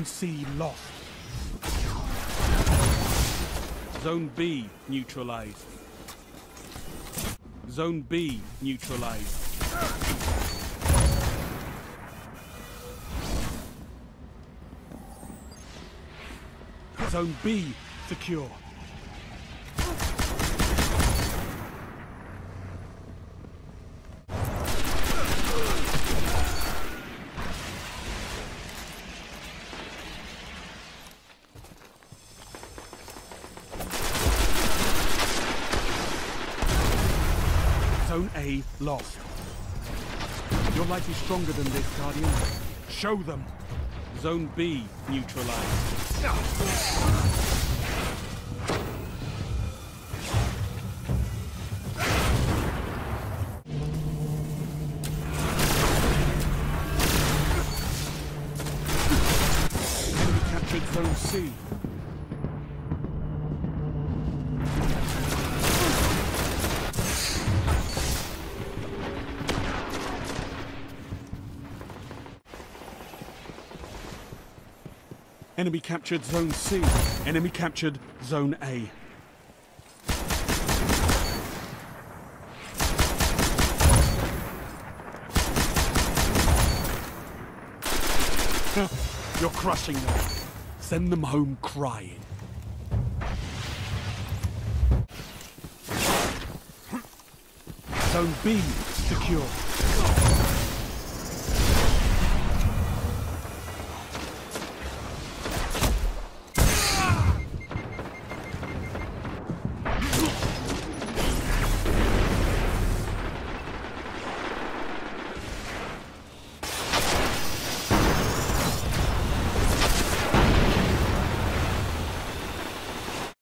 Zone C lost. Zone B neutralized. Zone B neutralized. Zone B secure. Zone A lost. Your light is stronger than this, Guardian. Show them. Zone B neutralized. Enemy captured Zone C. Enemy captured Zone C. Enemy captured Zone A. You're crushing them. Send them home crying. Zone B secure.